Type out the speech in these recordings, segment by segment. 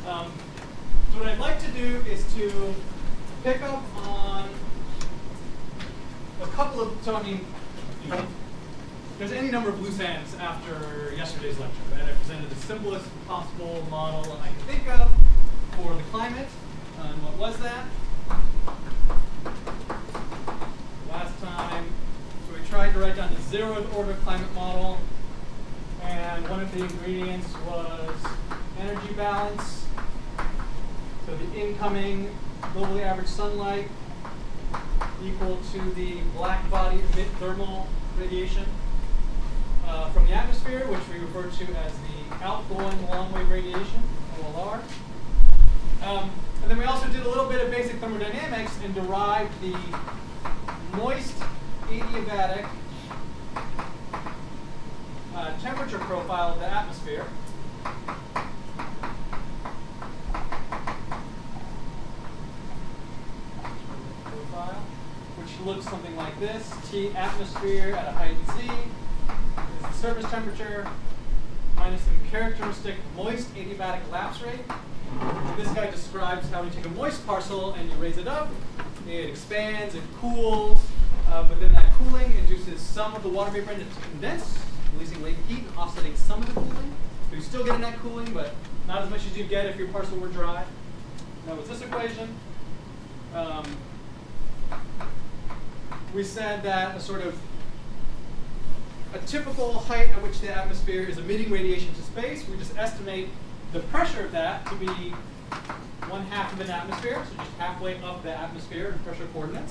So what I'd like to do is to pick up on a couple of, so I mean, there's any number of loose ends after yesterday's lecture, right? I presented the simplest possible model I can think of for the climate. And what was that? Last time, so we tried to write down the zeroth order climate model. And one of the ingredients was energy balance. So the incoming globally average sunlight equal to the black body emit thermal radiation from the atmosphere, which we refer to as the outgoing long-wave radiation, OLR. And then we also did a little bit of basic thermodynamics and derived the moist adiabatic temperature profile of the atmosphere. Profile, which looks something like this. T atmosphere at a height Z is the surface temperature minus some characteristic moist adiabatic lapse rate. And this guy describes how you take a moist parcel and you raise it up. It expands, it cools, but then that cooling induces some of the water vapor in it to condense, releasing latent heat and offsetting some of the cooling. So you still get a net cooling, but not as much as you'd get if your parcel were dry. That was this equation. We said that a typical height at which the atmosphere is emitting radiation to space, we just estimate the pressure of that to be 1/2 of an atmosphere, so just halfway up the atmosphere in pressure coordinates,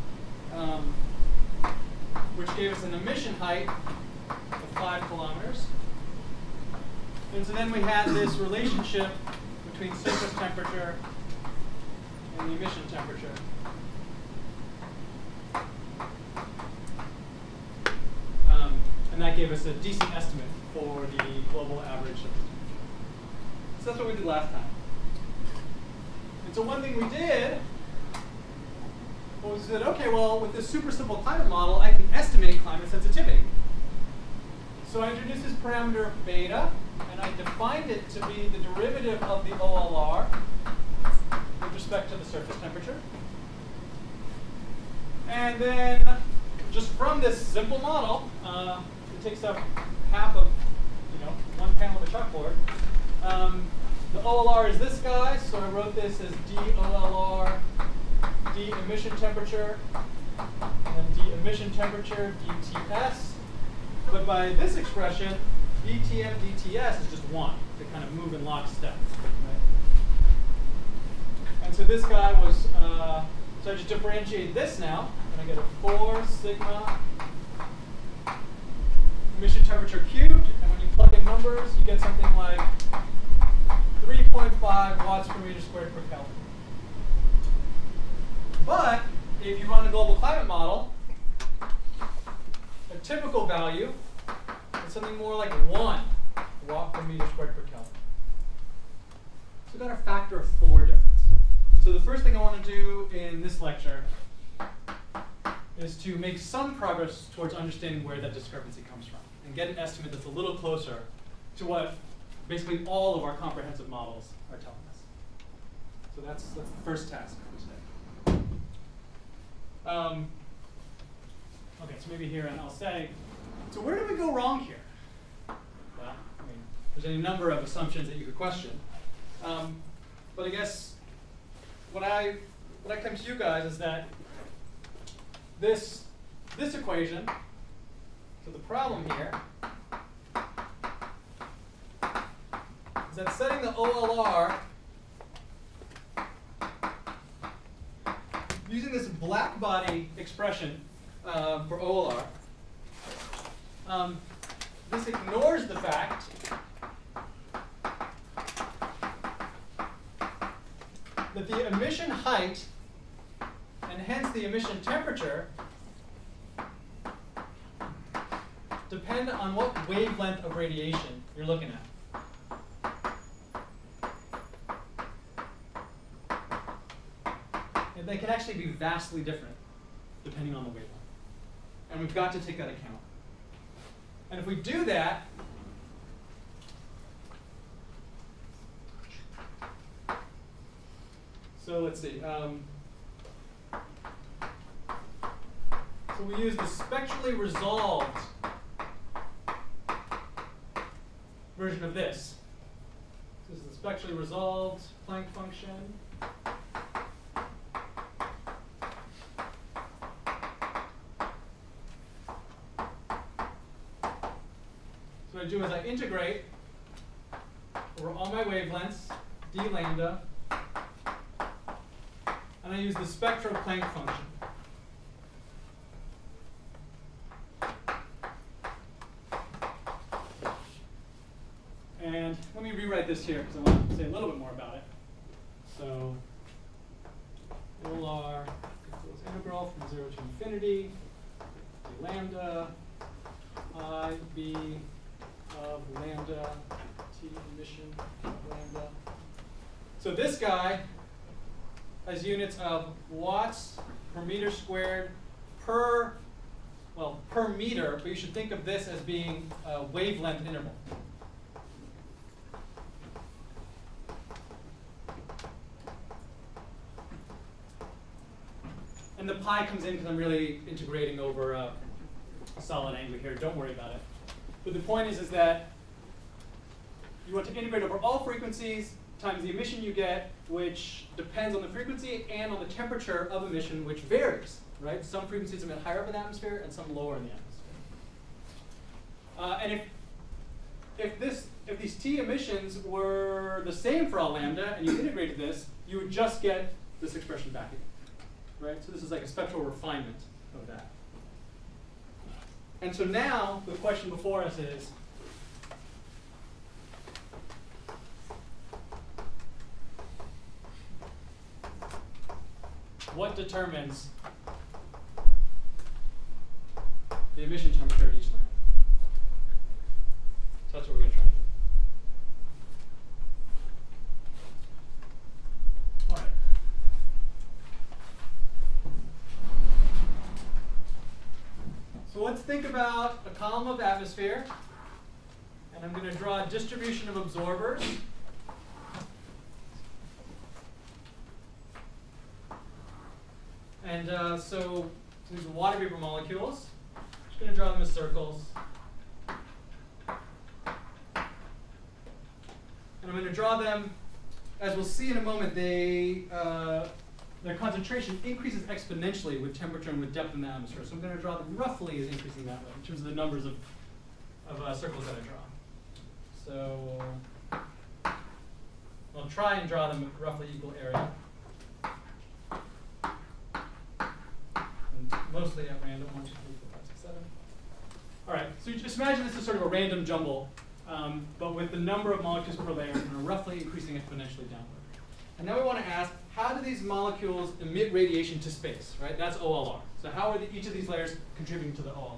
which gave us an emission height of 5 kilometers. And so then we had this relationship between surface temperature and the emission temperature. And that gave us a decent estimate for the global average. So that's what we did last time. And so one thing we did was we said, okay, well, with this super simple climate model, I can estimate climate sensitivity. So I introduced this parameter beta, and I defined it to be the derivative of the OLR with respect to the surface temperature. And then just from this simple model, it takes up half of one panel of the chalkboard. The OLR is this guy, so I wrote this as dOLR, d emission temperature, and then d emission temperature, dTS. But by this expression, dTm, dTs is just 1. They kind of move in lockstep. Right? And so this guy was, so I just differentiate this now, and I get a 4 sigma emission temperature cubed, and when you plug in numbers, you get something like 3.5 watts per meter squared per Kelvin. But if you run a global climate model, a typical value is something more like 1 watt per meter squared per Kelvin. So we've got a factor of 4 difference. So the first thing I want to do in this lecture is to make some progress towards understanding where that discrepancy comes from and get an estimate that's a little closer to what basically all of our comprehensive models are telling us. So that's the first task for today. Okay, so maybe here, and I'll say, so where do we go wrong here? Well, I mean, there's any number of assumptions that you could question. But I guess what I come to you guys is that this equation, so the problem here, is that setting the OLR using this black body expression for OLR, this ignores the fact that the emission height and hence the emission temperature depend on what wavelength of radiation you're looking at. And they can actually be vastly different depending on the wavelength. And we've got to take that account. And if we do that, So let's see. So we use the spectrally resolved version of this. This is the spectrally resolved Planck function. So what I do is I integrate over all my wavelengths, d lambda, and I use the spectral Planck function. And let me rewrite this here because I want to say a little bit more about it. So OLR equals integral from 0 to infinity d lambda I b of lambda t emission of lambda. So this guy has units of watts per meter squared per meter, but you should think of this as being a wavelength interval. And the pi comes in because I'm really integrating over a solid angle here. Don't worry about it. But the point is that you want to integrate over all frequencies times the emission you get, which depends on the frequency and on the temperature of emission, which varies. Right? Some frequencies emit higher up in the atmosphere and some lower in the atmosphere. And if these T emissions were the same for all lambda and you integrated this, you would just get this expression back again. Right? So this is like a spectral refinement of that. And so now the question before us is, what determines the emission temperature at each lambda? So that's what we're going to try to do. All right. So let's think about a column of atmosphere, and I'm going to draw a distribution of absorbers. And so these are water vapor molecules. I'm just going to draw them as circles. And I'm going to draw them, as we'll see in a moment, their concentration increases exponentially with temperature and with depth in the atmosphere. So I'm going to draw them roughly as increasing that way in terms of the numbers of circles that I draw. So I'll try and draw them at roughly equal area. And mostly at random, 1, 2, 3, 4, 5, 6, 7. All right, so just imagine this is sort of a random jumble, but with the number of molecules per layer roughly increasing exponentially downward. And now we want to ask, how do these molecules emit radiation to space, right? That's OLR. So how are each of these layers contributing to the OLR?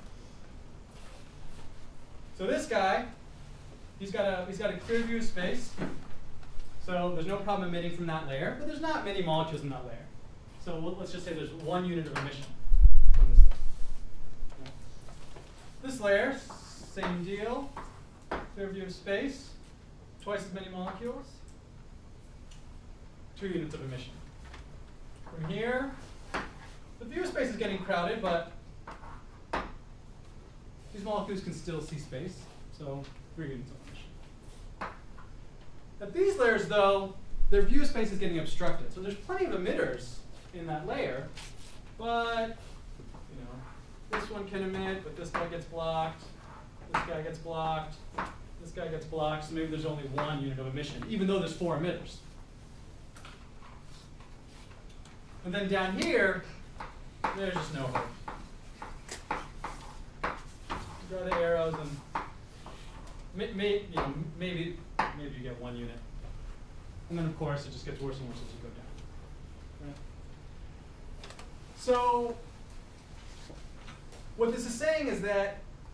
So this guy, he's got a clear view of space. So there's no problem emitting from that layer, but there's not many molecules in that layer. So let's just say there's 1 unit of emission from this layer. Okay. This layer, same deal, clear view of space, twice as many molecules. 2 units of emission. From here, the view space is getting crowded, but these molecules can still see space, so 3 units of emission. At these layers, though, their view space is getting obstructed. So there's plenty of emitters in that layer, but this one can emit, but this guy gets blocked, this guy gets blocked, this guy gets blocked, so maybe there's only 1 unit of emission, even though there's 4 emitters. And then down here, there's just no hope. Draw the arrows, and maybe you get 1 unit. And then, of course, it just gets worse and worse as you go down. Right? So what this is saying is that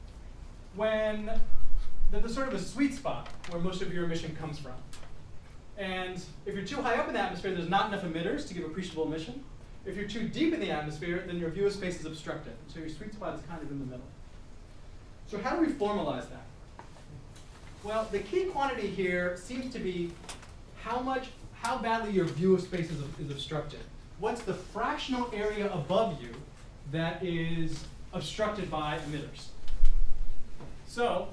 there's sort of a sweet spot where most of your emission comes from. And if you're too high up in the atmosphere, there's not enough emitters to give appreciable emission. If you're too deep in the atmosphere, then your view of space is obstructed. So your sweet spot is kind of in the middle. So how do we formalize that? Well, the key quantity here seems to be how badly your view of space is obstructed. What's the fractional area above you that is obstructed by emitters? So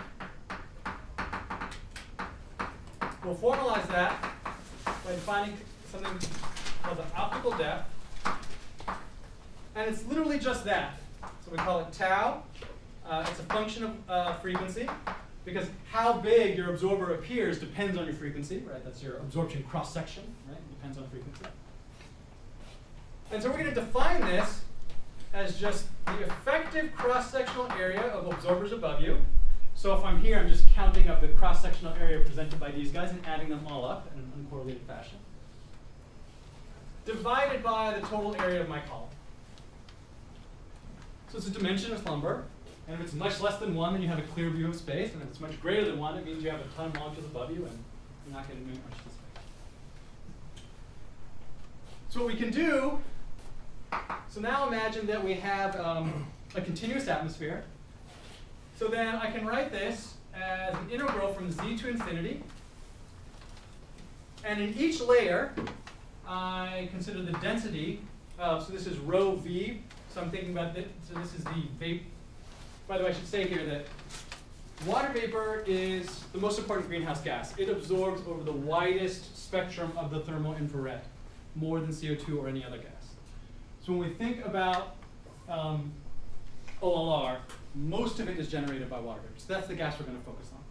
we'll formalize that by defining something called the optical depth. And it's literally just that. So we call it tau. It's a function of frequency, because how big your absorber appears depends on your frequency, right? That's your absorption cross-section, right? It depends on frequency. And so we're going to define this as just the effective cross-sectional area of absorbers above you. So if I'm here, I'm just counting up the cross-sectional area presented by these guys and adding them all up in an uncorrelated fashion, divided by the total area of my column. So it's a dimensionless number. And if it's much less than 1, then you have a clear view of space. And if it's much greater than 1, it means you have a ton of molecules above you, and you're not going to move much to space. So what we can do, so now imagine that we have a continuous atmosphere. So then I can write this as an integral from z to infinity. And in each layer, I consider the density. So this is rho v. So I'm thinking about this. So this is the vapor. By the way, I should say here that water vapor is the most important greenhouse gas. It absorbs over the widest spectrum of the thermal infrared, more than CO2 or any other gas. So when we think about OLR, most of it is generated by water vapor. So that's the gas we're going to focus on.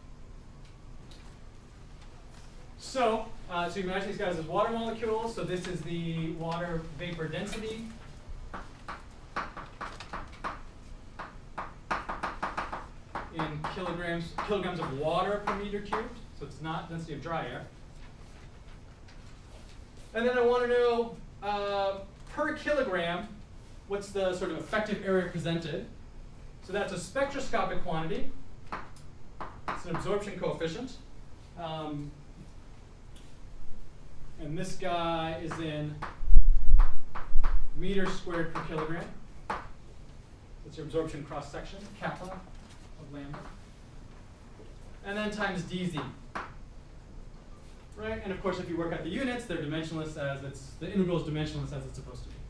So you can imagine these guys as water molecules. So this is the water vapor density. In kilograms of water per meter cubed, so it's not density of dry air. And then I want to know per kilogram, what's the sort of effective area presented. So that's a spectroscopic quantity. It's an absorption coefficient. And this guy is in meters squared per kilogram. That's your absorption cross section, kappa of lambda. And then times dz. Right? And of course, if you work out the units, they're dimensionless as the integral is dimensionless as it's supposed to be.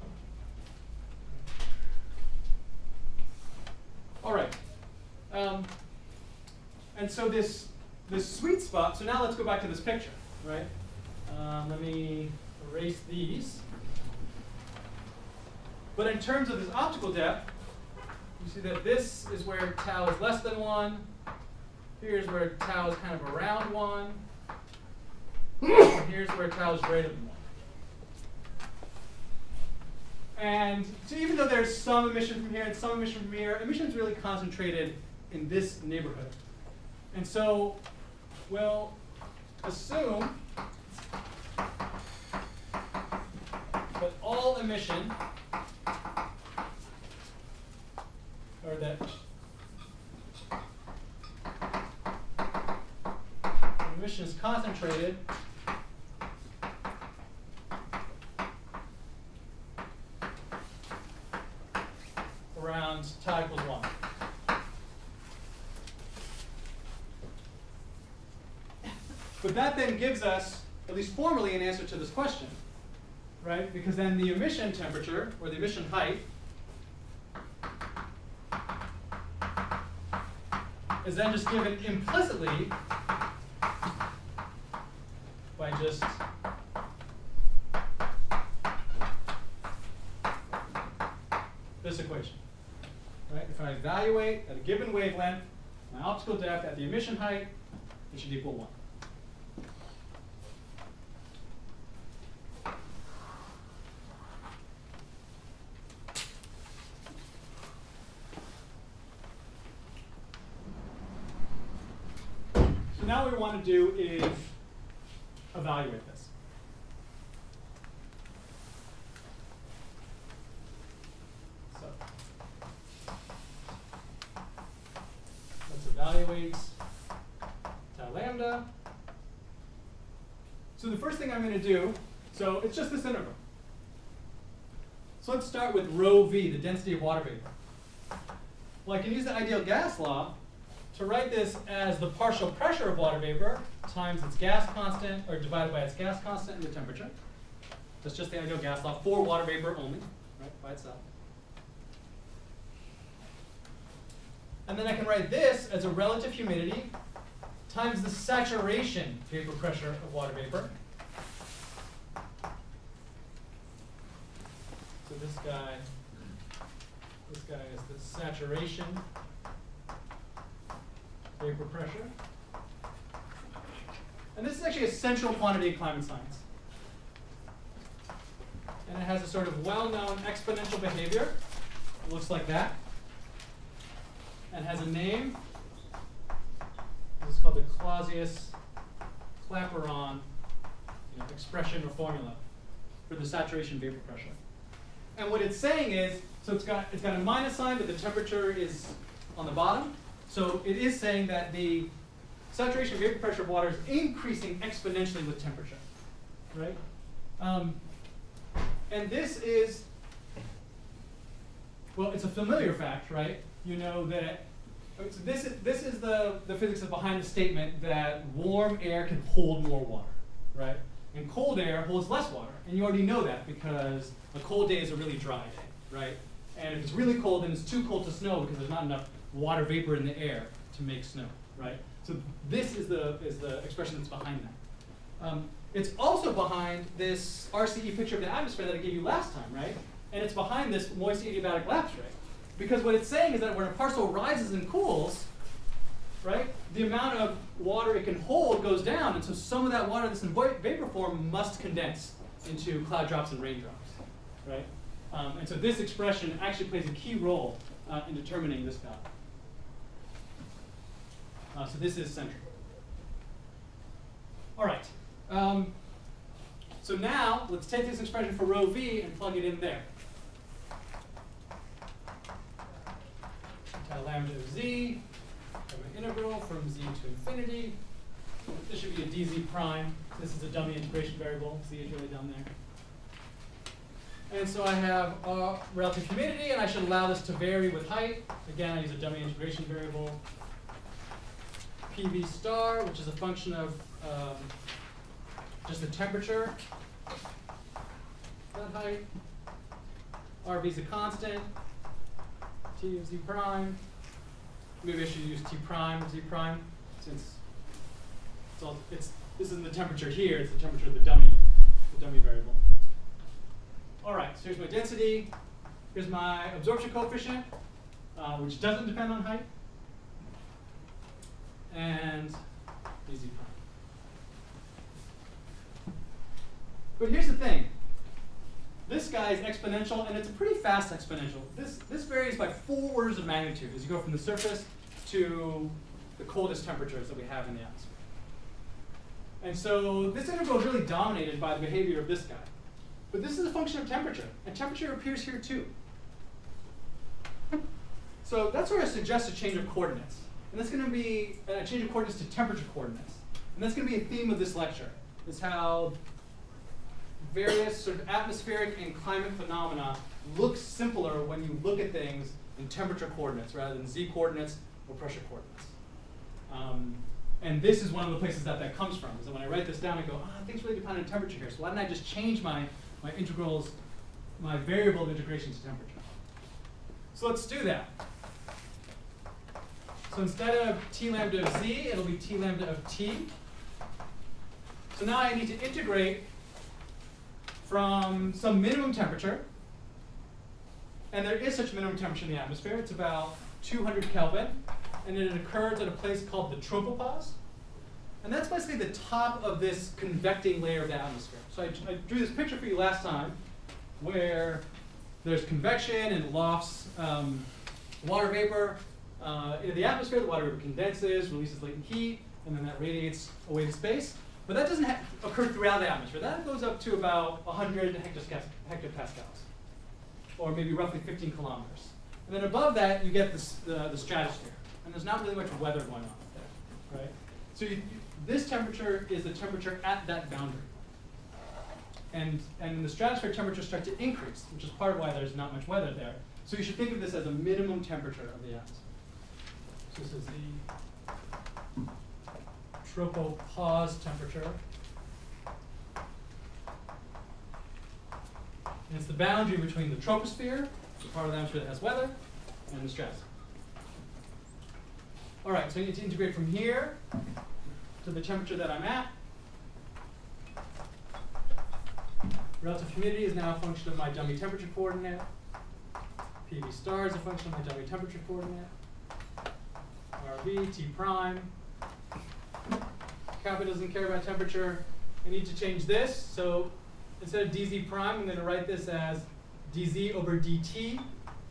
All right. And so this sweet spot, so now let's go back to this picture, right? Let me erase these. But in terms of this optical depth, you see that this is where tau is less than 1. Here's where tau is kind of around 1. And here's where tau is greater than 1. And so even though there's some emission from here and some emission from here, emission is really concentrated in this neighborhood. And so we'll assume that all emission, or that emission is concentrated around tau equals 1. But that then gives us, at least formally, an answer to this question, right? Because then the emission temperature, or the emission height, is then just given implicitly by just this equation, right? If I evaluate at a given wavelength my optical depth at the emission height, it should equal 1. So now what we want to do is evaluate this. So let's evaluate tau lambda. So the first thing I'm going to do, so it's just this integral. So let's start with rho v, the density of water vapor. Well, I can use the ideal gas law to write this as the partial pressure of water vapor times its gas constant, or divided by its gas constant and the temperature. That's just the ideal gas law for water vapor only, right, by itself. And then I can write this as a relative humidity times the saturation vapor pressure of water vapor. So this guy is the saturation vapor pressure. And this is actually a central quantity in climate science. And it has a sort of well-known exponential behavior. It looks like that. And has a name. This is called the Clausius-Clapeyron expression or formula for the saturation vapor pressure. And what it's saying is, so it's got a minus sign, but the temperature is on the bottom. So it is saying that the saturation vapor pressure of water is increasing exponentially with temperature, right? And this is, well, it's a familiar fact, right? You know that, so this is the physics that's behind the statement that warm air can hold more water, right? And cold air holds less water. And you already know that because a cold day is a really dry day, right? And if it's really cold, then it's too cold to snow because there's not enough water vapor in the air to make snow, right? So this is the expression that's behind that. It's also behind this RCE picture of the atmosphere that I gave you last time, right? And it's behind this moist adiabatic lapse rate. Because what it's saying is that when a parcel rises and cools, right, the amount of water it can hold goes down, and so some of that water that's in vapor form must condense into cloud drops and raindrops, right? And so this expression actually plays a key role in determining this value. So this is central. All right. So now let's take this expression for rho v and plug it in there. Lambda of z, an integral from z to infinity. This should be a dz prime. This is a dummy integration variable. Z is really down there. And so I have relative humidity, and I should allow this to vary with height. Again, I use a dummy integration variable. PV star, which is a function of just the temperature, that height. RV is a constant. T of z prime. Maybe I should use T prime, Z prime, since this isn't the temperature here, it's the temperature of the dummy variable. All right, so here's my density. Here's my absorption coefficient, which doesn't depend on height. And Z prime. But here's the thing. This guy is exponential, and it's a pretty fast exponential. This varies by 4 orders of magnitude as you go from the surface to the coldest temperatures that we have in the atmosphere. And so this integral is really dominated by the behavior of this guy. But this is a function of temperature, and temperature appears here too. So that's where I suggest a change of coordinates. And that's going to be a change of coordinates to temperature coordinates. And that's going to be a theme of this lecture, is how various sort of atmospheric and climate phenomena look simpler when you look at things in temperature coordinates rather than z coordinates or pressure coordinates. And this is one of the places that comes from, is that when I write this down, I go, things really depend on temperature here, so why don't I just change my integrals, my variable of integration to temperature? So let's do that. So instead of T lambda of z, it'll be T lambda of t. So now I need to integrate from some minimum temperature, and there is such minimum temperature in the atmosphere. It's about 200 Kelvin, and it occurs at a place called the tropopause. And that's basically the top of this convecting layer of the atmosphere. So I drew this picture for you last time, where there's convection and lofts water vapor into the atmosphere. The water vapor condenses, releases latent heat, and then that radiates away to space. But that doesn't occur throughout the atmosphere. That goes up to about 100 hectopascals, or maybe roughly 15 kilometers. And then above that, you get the stratosphere. And there's not really much weather going on up there, right? So this temperature is the temperature at that boundary. And the stratospheric temperatures start to increase, which is part of why there's not much weather there. So you should think of this as a minimum temperature of the atmosphere. So this is the tropopause temperature. And it's the boundary between the troposphere, the part of the atmosphere that has weather, and the stratosphere. All right, so I need to integrate from here to the temperature that I'm at. Relative humidity is now a function of my dummy temperature coordinate. PV star is a function of my dummy temperature coordinate. RV, T prime. Kappa doesn't care about temperature. I need to change this. So instead of dz prime, I'm going to write this as dz over dt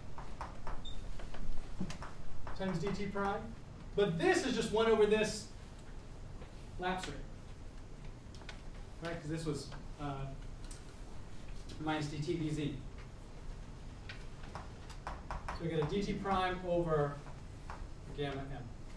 times dt prime. But this is just 1 over this lapse rate. Right? Because this was minus dt dz. So we get a dt prime over gamma m.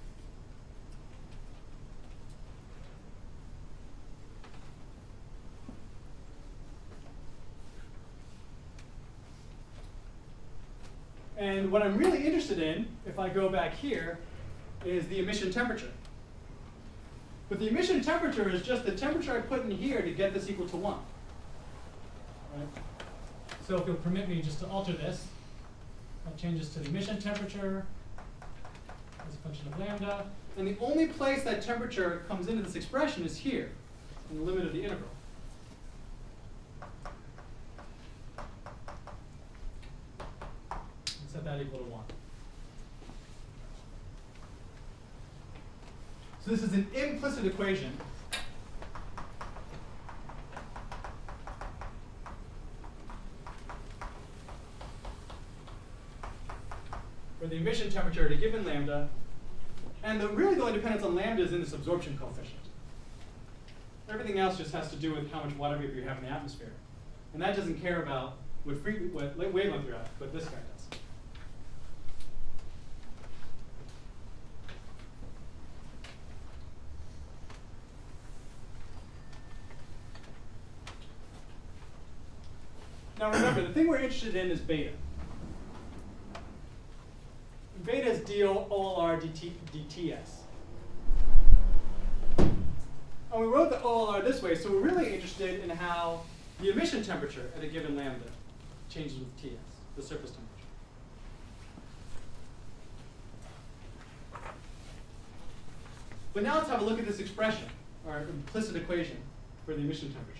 And what I'm really interested in, if I go back here, is the emission temperature. But the emission temperature is just the temperature I put in here to get this equal to 1. Right? So if you'll permit me just to alter this, I'll change this to the emission temperature as a function of lambda. And the only place that temperature comes into this expression is here, in the limit of the integral. And set that equal to 1. So this is an implicit equation for the emission temperature at a given lambda. And really the only dependence on lambda is in this absorption coefficient. Everything else just has to do with how much water vapor you have in the atmosphere. And that doesn't care about what wavelength you're at, but this guy does. Now remember, the thing we're interested in is beta. Beta is DOLR DTS. And we wrote the OLR this way, so we're really interested in how the emission temperature at a given lambda changes with TS, the surface temperature. But now let's have a look at this expression, or implicit equation for the emission temperature.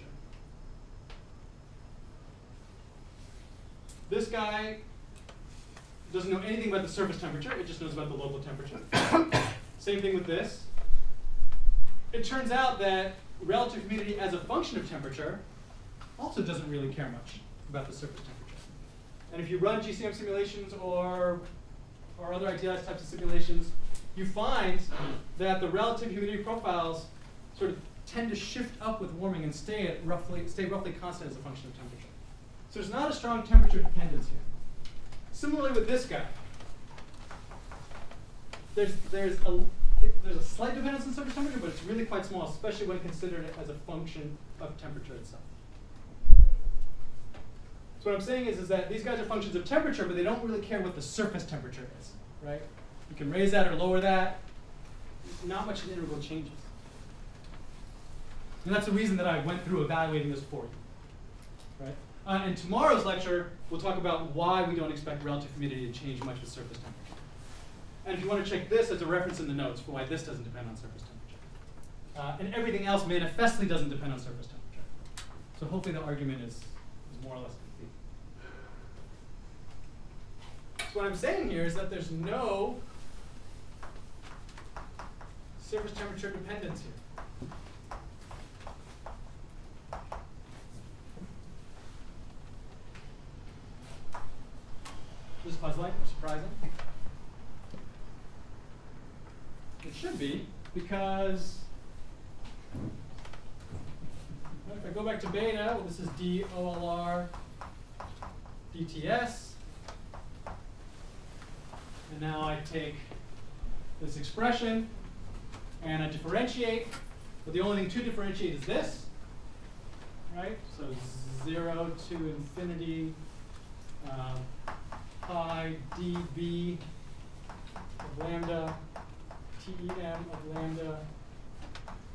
This guy doesn't know anything about the surface temperature, it just knows about the local temperature. Same thing with this. It turns out that relative humidity as a function of temperature also doesn't really care much about the surface temperature. And if you run GCM simulations or other idealized types of simulations, you find that the relative humidity profiles sort of tend to shift up with warming and stay roughly constant as a function of temperature. So there's not a strong temperature dependence here. Similarly with this guy, there's a slight dependence on surface temperature, but it's really quite small, especially when considered as a function of temperature itself. So what I'm saying is that these guys are functions of temperature, but they don't really care what the surface temperature is, right? You can raise that or lower that. Not much of the integral changes. And that's the reason that I went through evaluating this for you, right? In tomorrow's lecture, we'll talk about why we don't expect relative humidity to change much with surface temperature. And if you want to check this as a reference in the notes for why this doesn't depend on surface temperature. And everything else manifestly doesn't depend on surface temperature. So hopefully the argument is more or less complete. So what I'm saying here is that there's no surface temperature dependence here. This is puzzling or surprising. It should be, because if I go back to beta, well, this is DOLR DTS. And now I take this expression and I differentiate. But the only thing to differentiate is this, right? So 0 to infinity pi dB of lambda, TEM of lambda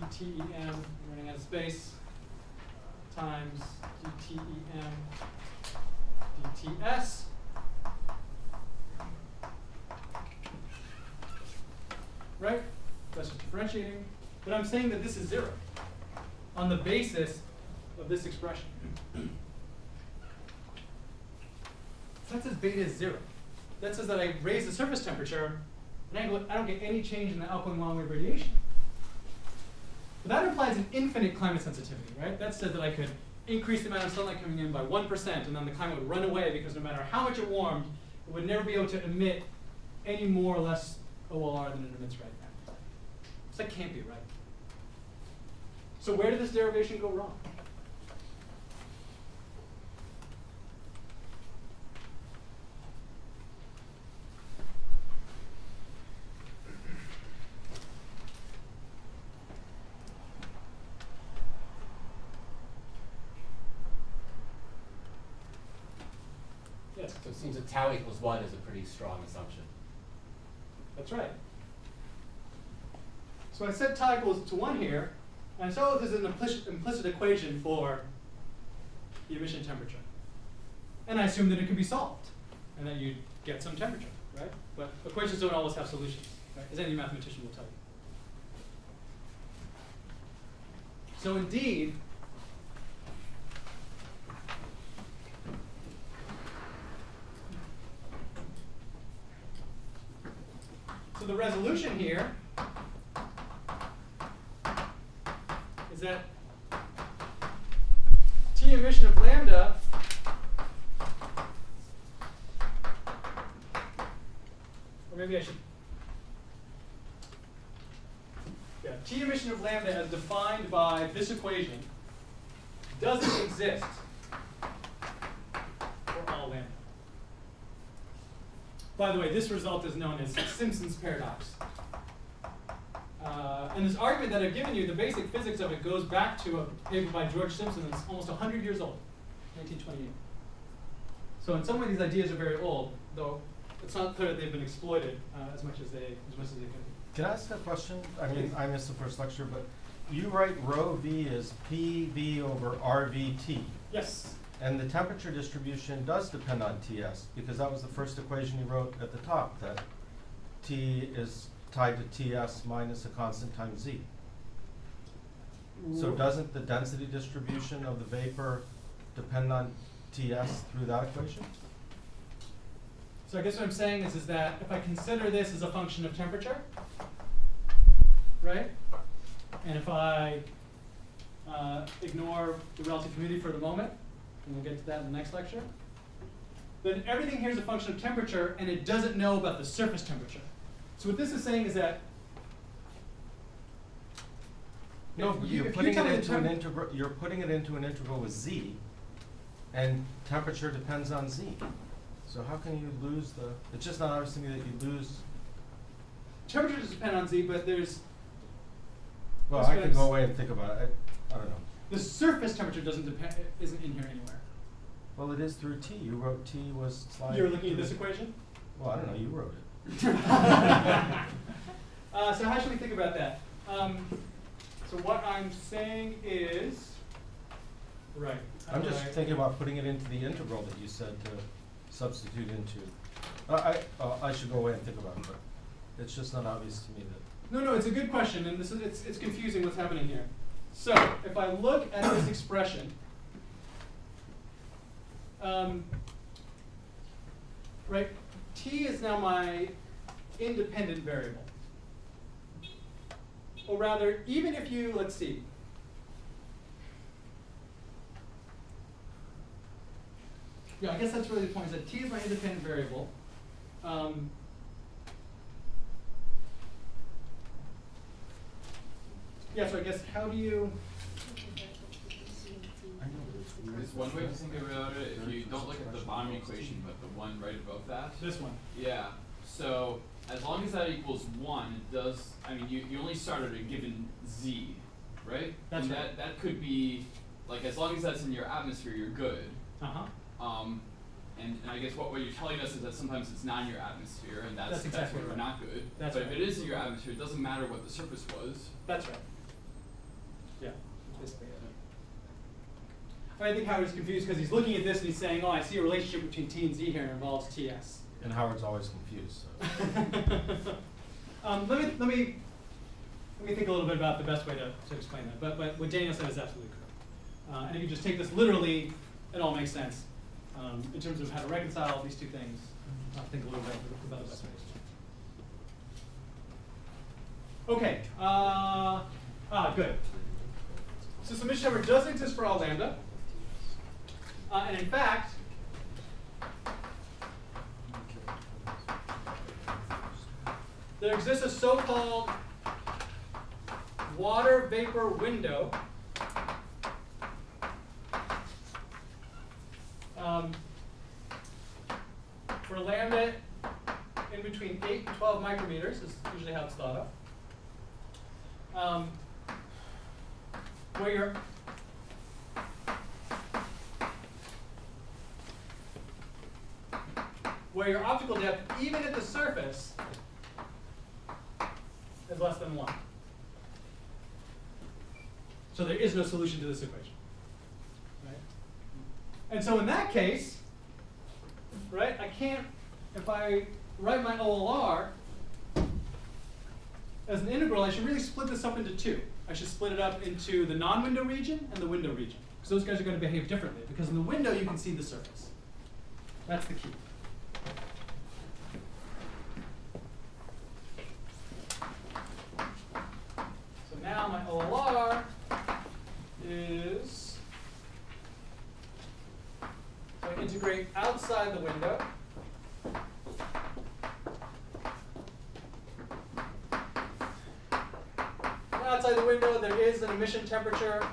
dTEM, running out of space, times dTEM dTs. Right? That's just differentiating. But I'm saying that this is 0 on the basis of this expression. So that says beta is 0. That says that I raise the surface temperature, and I don't get any change in the outgoing long-wave radiation. But that implies an infinite climate sensitivity, right? That says that I could increase the amount of sunlight coming in by 1%, and then the climate would run away because no matter how much it warmed, it would never be able to emit any more or less OLR than it emits right now. So that can't be right. So where did this derivation go wrong? Yes. So it seems that tau equals 1 is a pretty strong assumption. That's right. So I set tau equals to 1 here, and so there's an implicit equation for the emission temperature. And I assume that it can be solved, and that you'd get some temperature, right? But equations don't always have solutions, right? As any mathematician will tell you. So indeed, so the resolution here is that T emission of lambda or maybe I should, yeah, T emission of lambda as defined by this equation doesn't exist for all lambda. By the way, this result is known as Simpson's paradox. And this argument that I've given you, the basic physics of it goes back to a paper by George Simpson that's almost 100 years old, 1928. So in some way, these ideas are very old, though it's not clear that they've been exploited as much as they could be. Can I ask a question? I mean, I missed the first lecture, but you write rho v as PV over RVT. Yes. And the temperature distribution does depend on TS, because that was the first equation you wrote at the top, that T is tied to TS minus a constant times Z. So doesn't the density distribution of the vapor depend on TS through that equation? So I guess what I'm saying is that if I consider this as a function of temperature, right? And if I ignore the relative humidity for the moment, and we'll get to that in the next lecture, then everything here is a function of temperature, and it doesn't know about the surface temperature. So what this is saying is that you're putting it into an integral. You're putting it into an integral with Z, and temperature depends on Z. So how can you lose the? It's just not obvious to me that you lose. Temperature does depend on Z, but there's. Well, I could go away and think about it. I don't know. The surface temperature isn't in here anywhere. Well, it is through T. You wrote T was sliding. You're looking at this equation? Well, I don't know. You wrote it. So how should we think about that? So what I'm saying is, right. I'm just thinking about putting it into the integral that you said to substitute into. I should go away and think about it, but it's just not obvious to me that. No, it's a good question, and this is it's confusing what's happening here. So if I look at this expression, right, T is now my independent variable. Or rather, even if you, let's see. Yeah, I guess that's really the point, is that T is my independent variable. Yeah, so I guess how do you... There's one way to think about it, if you don't look at the bottom equation, but the one right above that. This one. Yeah, so as long as that equals 1, it does, I mean, you only start at a given Z, right? That's and right. that could be, like, as long as that's in your atmosphere, you're good. Uh-huh. And I guess what you're telling us is that sometimes it's not in your atmosphere, and that's exactly where right. we're not good. That's but right. if it is in your atmosphere, it doesn't matter what the surface was. That's right. Yeah, basically it. I think Howard's confused because he's looking at this and he's saying, oh, I see a relationship between T and Z here and involves TS. And Howard's always confused. So. Let me think a little bit about the best way to explain that. But what Daniel said is absolutely correct. And if you just take this literally, it all makes sense. In terms of how to reconcile these two things, I'll think a little bit about the best way to explain. Okay. Good. So summation number doesn't exist for all lambda. And in fact, there exists a so-called water vapor window for lambda in between 8 and 12 micrometers is usually how it's thought of. Where your optical depth, even at the surface, is less than 1. So there is no solution to this equation. Right? And so in that case, right, I can't, if I write my OLR as an integral, I should really split this up into two. I should split it up into the non-window region and the window region. Because those guys are going to behave differently. Because in the window, you can see the surface. That's the key. So now my OLR is, so I integrate outside the window. Outside the window, there is an emission temperature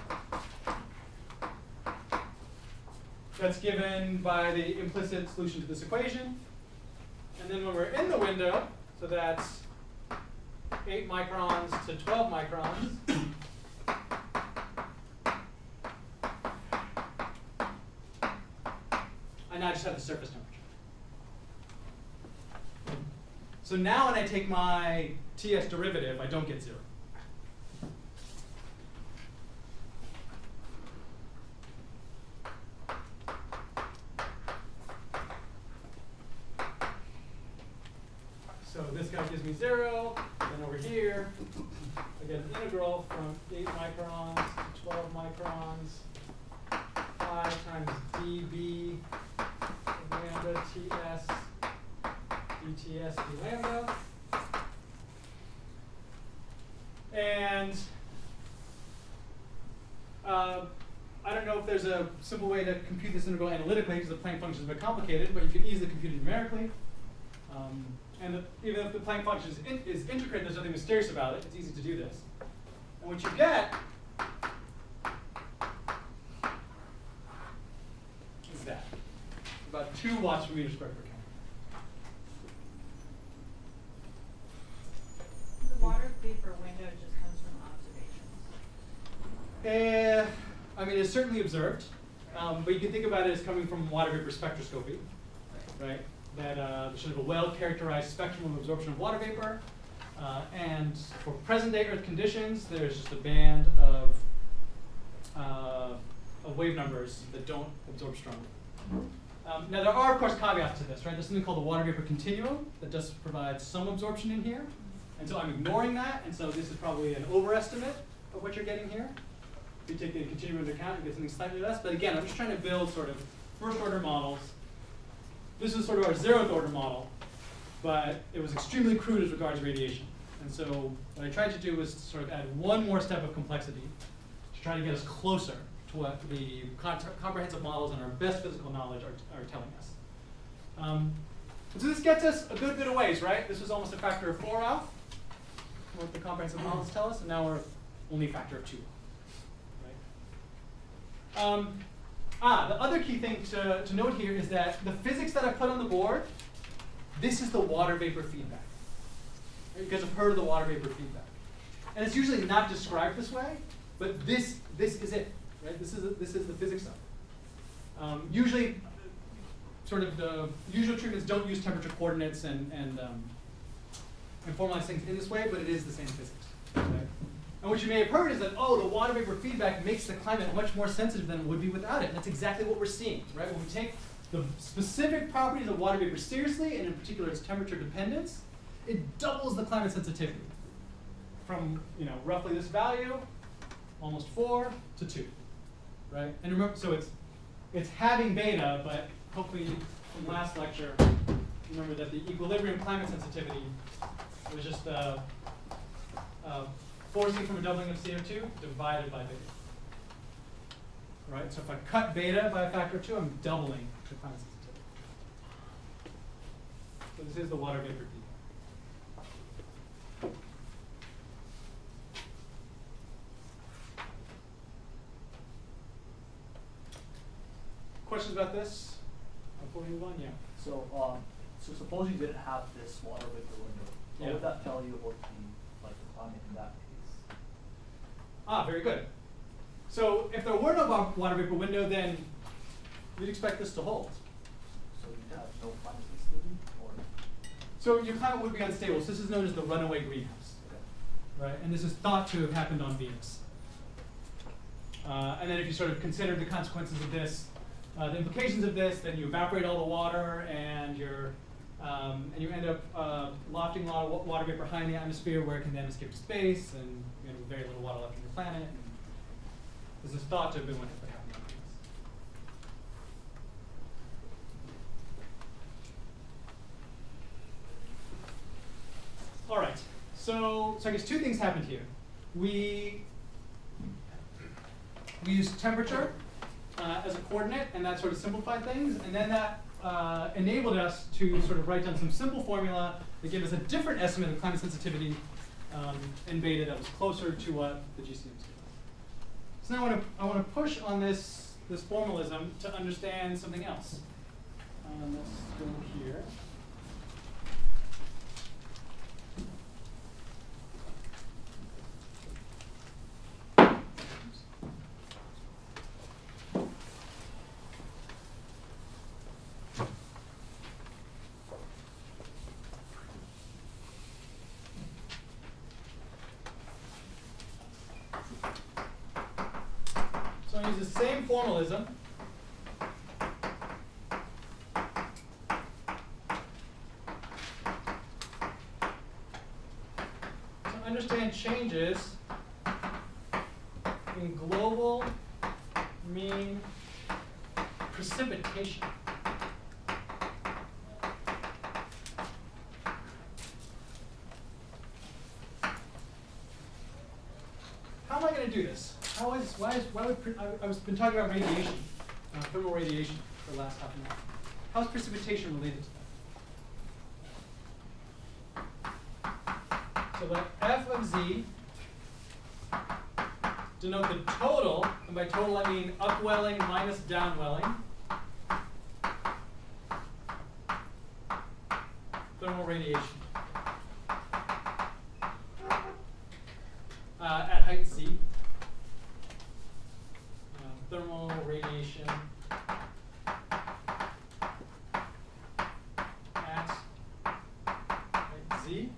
that's given by the implicit solution to this equation. And then when we're in the window, so that's 8 microns to 12 microns, I now just have the surface temperature. So now when I take my TS derivative, I don't get 0. So this guy gives me 0. Then over here, I get an integral from 8 microns to 12 microns, 5 times dB lambda TS dTS d lambda. And I don't know if there's a simple way to compute this integral analytically because the Planck function is a bit complicated, but you can easily compute it numerically. And even if the Planck function is integrated, there's nothing mysterious about it. It's easy to do this. And what you get is that. About 2 watts per meter squared per Kelvin. The water vapor window just comes from observations. I mean, it's certainly observed. But you can think about it as coming from water vapor spectroscopy, right? That there's sort of a well-characterized spectrum of absorption of water vapor. And for present-day Earth conditions, there's just a band of wave numbers that don't absorb strongly. Now, there are, of course, caveats to this, right? There's something called the water vapor continuum that does provide some absorption in here. And so I'm ignoring that, and so this is probably an overestimate of what you're getting here. If you take the continuum into account, you get something slightly less. But again, I'm just trying to build sort of first-order models. This is sort of our 0th order model, but it was extremely crude as regards radiation. And so what I tried to do was sort of add one more step of complexity to try to get us closer to what the comprehensive models and our best physical knowledge are telling us. So this gets us a good bit of ways, right? This was almost a factor of 4 off, what the comprehensive models tell us, and now we're only a factor of 2 off. Right? The other key thing to note here is that the physics that I put on the board, this is the water vapor feedback. Right? You guys have heard of the water vapor feedback. And it's usually not described this way, but this is it. Right? This is the physics of it. Usually, sort of the usual treatments don't use temperature coordinates and formalize things in this way, but it is the same physics. Right? And what you may have heard is that, oh, the water vapor feedback makes the climate much more sensitive than it would be without it. And that's exactly what we're seeing, right? When we take the specific properties of water vapor seriously, and in particular its temperature dependence, it doubles the climate sensitivity from, you know, roughly this value, almost 4 to 2, right? And remember, so it's having beta, but hopefully from last lecture, remember that the equilibrium climate sensitivity was just forcing from a doubling of CO2 divided by beta. Right? So if I cut beta by a factor of 2, I'm doubling the climate sensitivity. So this is the water vapor feedback. Questions about this before we move on? Yeah. So, so suppose you didn't have this water vapor window. What would that tell you about the climate in that case? Ah, very good. So if there were no water vapor window, then you'd expect this to hold. So you'd have no climate sensitivity, or? So your climate would be unstable. So this is known as the runaway greenhouse, right? And this is thought to have happened on Venus. And then if you sort of consider the consequences of this, the implications of this, then you evaporate all the water, and you end up lofting a lot of water vapor high in the atmosphere, where it can then escape to space, and you know, very little water left on your planet. And this is thought to have been what happened on Venus. All right. So I guess two things happened here. We used temperature as a coordinate, and that sort of simplified things, and then that enabled us to sort of write down some simple formula that gave us a different estimate of climate sensitivity in beta that was closer to what the GCMs gave us. So now I want to push on this formalism to understand something else. Let's go here. So I use the same formalism to understand changes in global mean precipitation. How am I going to do this? I've been talking about radiation, thermal radiation for the last half an hour. How is precipitation related to that? So let F of Z denote the total, and by total I mean upwelling minus downwelling, thermal radiation at height Z. Thermal radiation at height Z.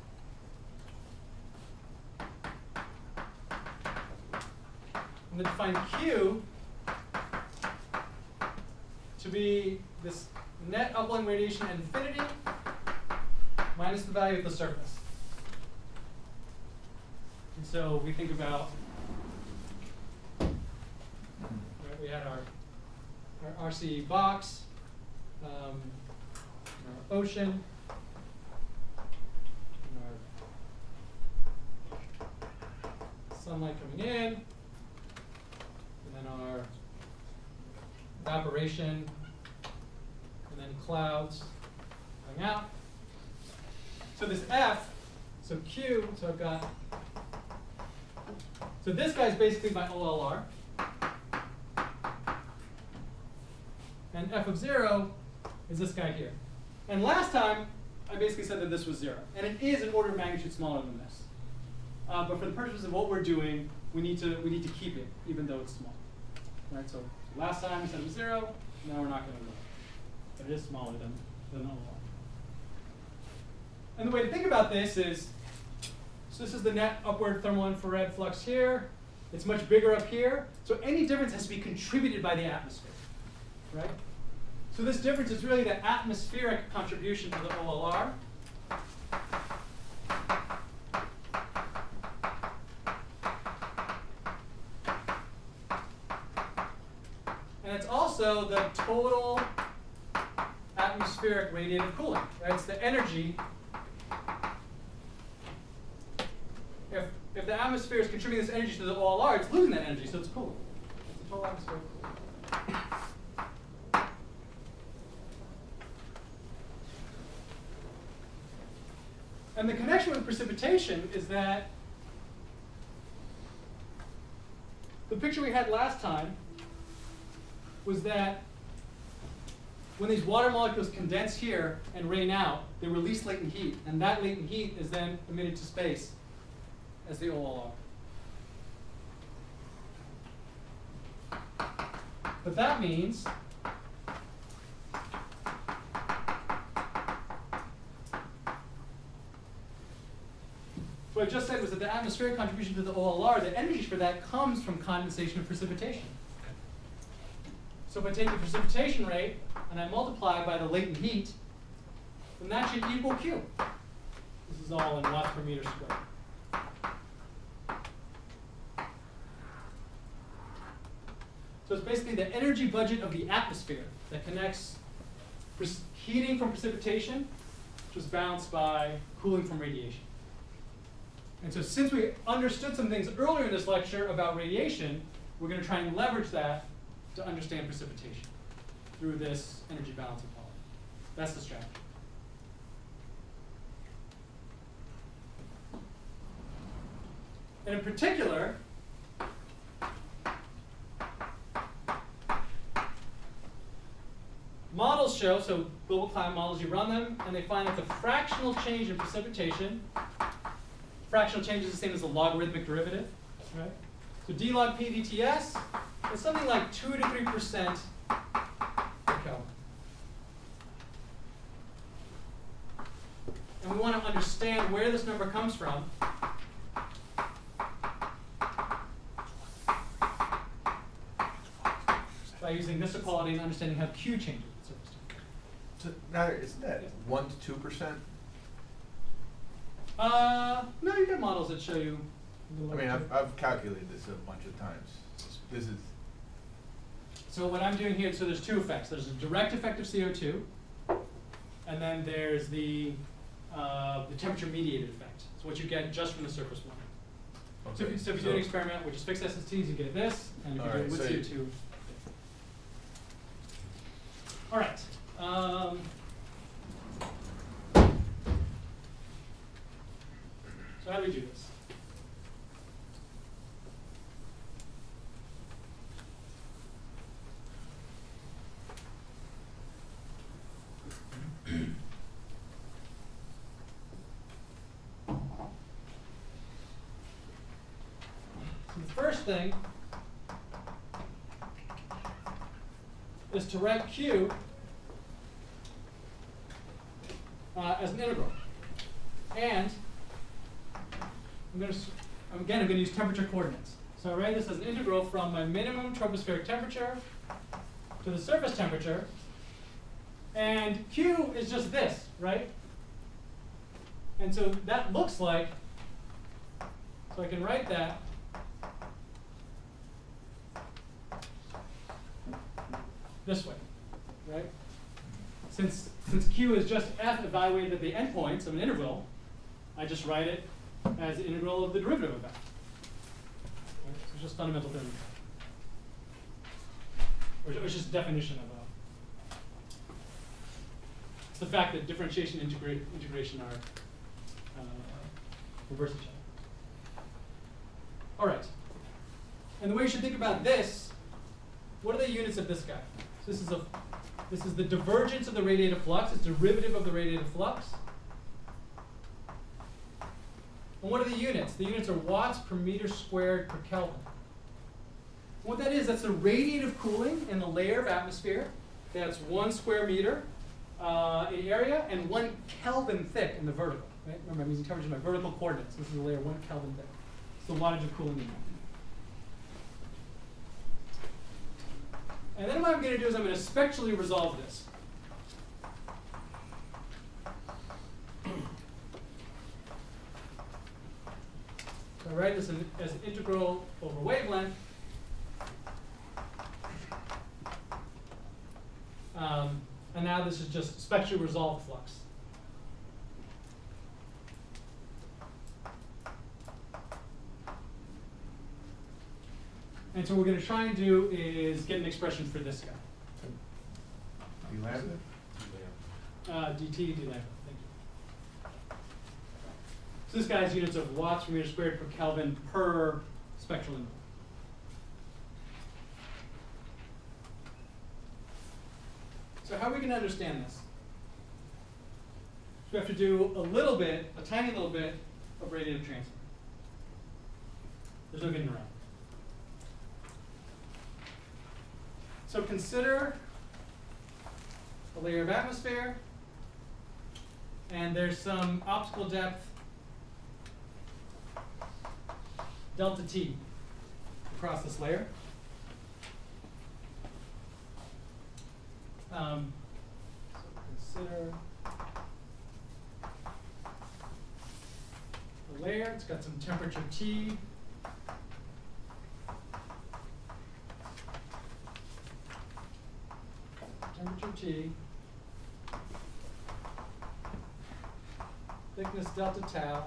I'm going to define Q to be this net upwelling radiation at infinity minus the value of the surface. And so we think about, right, we had our RC box, our ocean, our sunlight coming in, and then our evaporation, and then clouds going out. So this F, so Q, so I've got, so this guy's basically my OLR. And F of 0 is this guy here. And last time, I basically said that this was 0. And it is an order of magnitude smaller than this. But for the purposes of what we're doing, we need to keep it, even though it's small. Right? So last time we said it was 0. Now we're not going to look. But it is smaller than OLR. And the way to think about this is, So this is the net upward thermal infrared flux here. It's much bigger up here. So any difference has to be contributed by the atmosphere, right? So this difference is really the atmospheric contribution to the OLR. And it's also the total atmospheric radiative cooling, right? It's the energy. If the atmosphere is contributing this energy to the OLR, it's losing that energy, so it's cooling. It's the total atmospheric cooling. And the connection with precipitation is that the picture we had last time was that when these water molecules condense here and rain out, they release latent heat, and that latent heat is then emitted to space as the OLR. But that means what I just said was that the atmospheric contribution to the OLR, the energy for that comes from condensation and precipitation. So if I take the precipitation rate and I multiply by the latent heat, then that should equal Q. This is all in watts per meter squared. So it's basically the energy budget of the atmosphere that connects heating from precipitation, which is balanced by cooling from radiation. And so since we understood some things earlier in this lecture about radiation, we're going to try and leverage that to understand precipitation through this energy balancing policy. That's the strategy. And in particular, models show, so global climate models, you run them, and they find that the fractional change in precipitation, fractional change is the same as the logarithmic derivative, right? So d log p dTs is something like 2 to 3% per Kelvin. And we want to understand where this number comes from. By using this equality and understanding how Q changes at surface temperature. So now, isn't that 1 to 2%? No, you get models that show you. I mean, I've calculated this a bunch of times. This is. So what I'm doing here, so there's two effects. There's a direct effect of CO2, and then there's the temperature mediated effect. So what you get just from the surface warming. Okay. So if you do an experiment, which is fixed SSTs, you get this, and if you do it with CO2. All right. So how do we do this? So the first thing is to write Q as an integral. And I'm going to use temperature coordinates. So I write this as an integral from my minimum tropospheric temperature to the surface temperature. And Q is just this, right? And so that looks like, so I can write that this way, right? Since Q is just f evaluated at the endpoints of an interval, I just write it as the integral of the derivative of that. Right? So it's just fundamental thermodynamics. Or it's just definition of a. It's the fact that differentiation and integration are reverse each other. All right. And the way you should think about this, what are the units of this guy? So this is the divergence of the radiative flux. It's derivative of the radiative flux. And what are the units? The units are watts per meter squared per Kelvin. And what that is, that's the radiative cooling in the layer of atmosphere. That's 1 square meter in area and 1 Kelvin thick in the vertical. Right? Remember, I'm using temperature as my vertical coordinates. This is layer 1 Kelvin there. It's the wattage of cooling in there. And then what I'm going to do is I'm going to spectrally resolve this. So I write this as an integral over wavelength. And now this is just spectrally resolved flux. And so what we're going to try and do is get an expression for this guy. D lambda? dt d lambda. Thank you. So this guy has units of watts per meter squared per Kelvin per spectral interval. So how are we going to understand this? So we have to do a little bit, a tiny little bit, of radiative transfer. There's no getting around. So consider a layer of atmosphere, and there's some optical depth delta T across this layer. So consider the layer. It's got some temperature T. Temperature T. Thickness delta tau.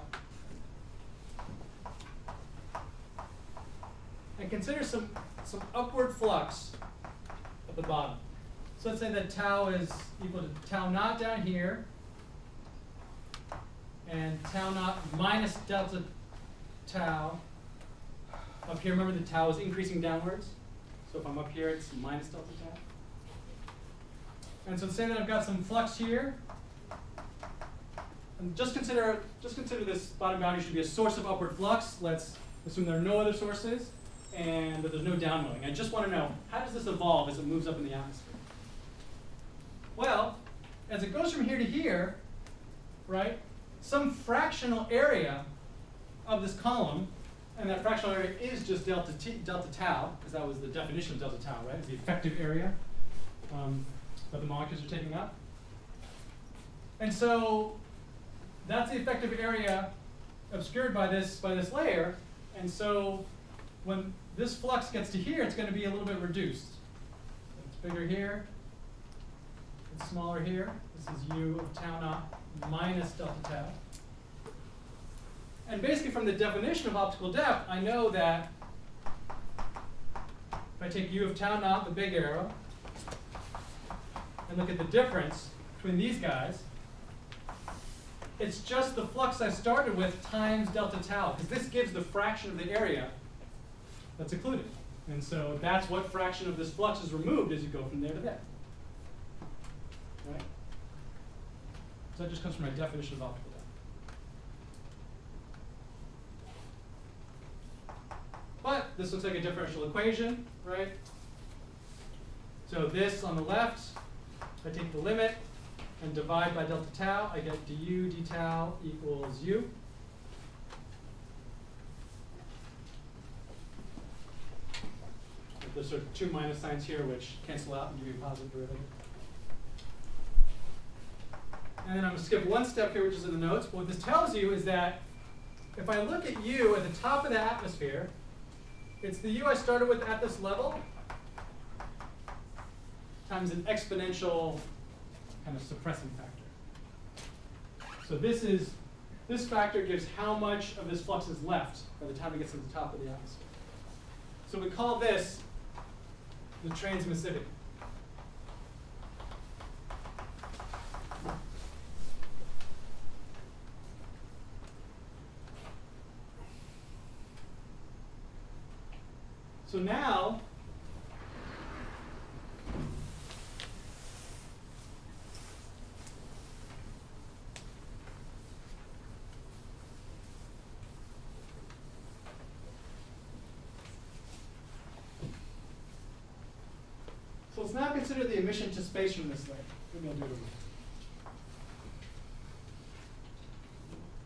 And consider some upward flux at the bottom. So let's say that tau is equal to tau naught down here, and tau naught minus delta tau up here. Remember, the tau is increasing downwards. So if I'm up here, it's minus delta tau. And so say that I've got some flux here. And just consider this bottom boundary should be a source of upward flux. Let's assume there are no other sources and that there's no downwelling. I just want to know, how does this evolve as it moves up in the atmosphere? Well, as it goes from here to here, right, some fractional area of this column, and that fractional area is just delta tau, because that was the definition of delta tau, right? It's the effective area that the molecules are taking up. And so that's the effective area obscured by this layer. And so when this flux gets to here, it's going to be a little bit reduced. It's bigger here. It's smaller here. This is u of tau naught minus delta tau. And basically from the definition of optical depth, I know that if I take u of tau naught, the big arrow, and look at the difference between these guys, it's just the flux I started with times delta tau, because this gives the fraction of the area that's occluded. And so that's what fraction of this flux is removed as you go from there to there. Right? So that just comes from my definition of optical depth. But this looks like a differential equation, right? So this on the left, if I take the limit and divide by delta tau, I get du d tau equals u. There's sort of two minus signs here which cancel out and give you a positive derivative. And then I'm going to skip one step here, which is in the notes. But what this tells you is that if I look at u at the top of the atmosphere, it's the u I started with at this level times an exponential kind of suppressing factor. So this factor gives how much of this flux is left by the time it gets to the top of the atmosphere. So we call this the transmissivity. So now, let's now consider the emission to space from this layer. Maybe I'll do it over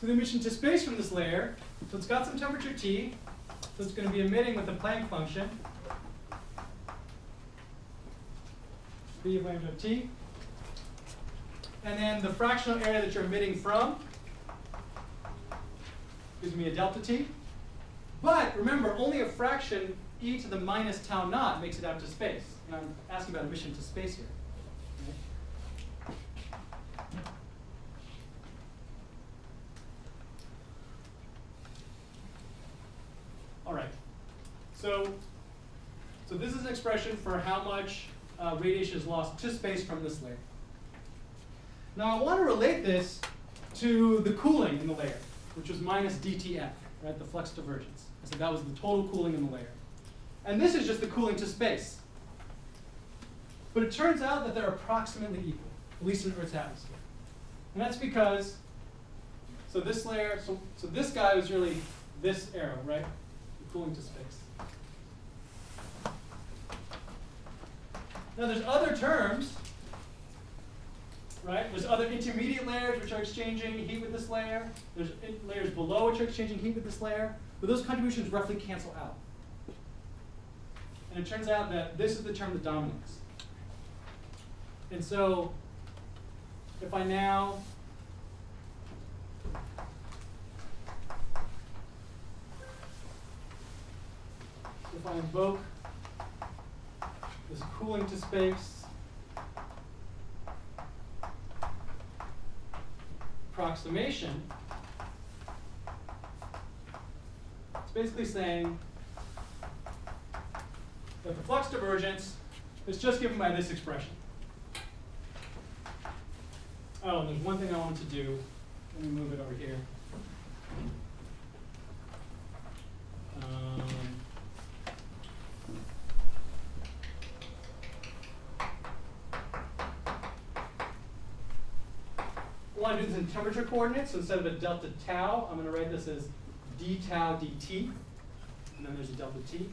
to the emission to space from this layer. So it's got some temperature T, so it's going to be emitting with the Planck function, B of lambda of T. And then the fractional area that you're emitting from gives me a delta T. But remember, only a fraction e to the minus tau naught makes it out to space. And I'm asking about emission to space here. All right. So this is an expression for how much radiation is lost to space from this layer. Now I want to relate this to the cooling in the layer, which was minus dTF, right? The flux divergence. I said that was the total cooling in the layer. And this is just the cooling to space. But it turns out that they're approximately equal, at least in Earth's atmosphere. And that's because, so this layer, so this guy was really this arrow, right? The cooling to space. Now there's other terms, right? There's other intermediate layers which are exchanging heat with this layer. There's layers below which are exchanging heat with this layer. But those contributions roughly cancel out. And it turns out that this is the term that dominates. And so if I now invoke this cooling to space approximation, it's basically saying that the flux divergence is just given by this expression. Oh, and there's one thing I wanted to do. Let me move it over here. I want to do this in temperature coordinates, so instead of a delta tau, I'm going to write this as d tau dt, and then there's a delta t.